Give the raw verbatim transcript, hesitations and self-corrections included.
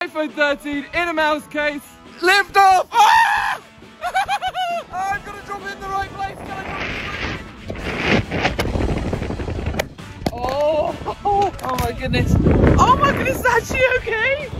iPhone thirteen in a mouse case. Lift off! Ah! I've got to drop it in the right place. Can I drop it? Oh, oh, oh my goodness. Oh my goodness, is that actually okay?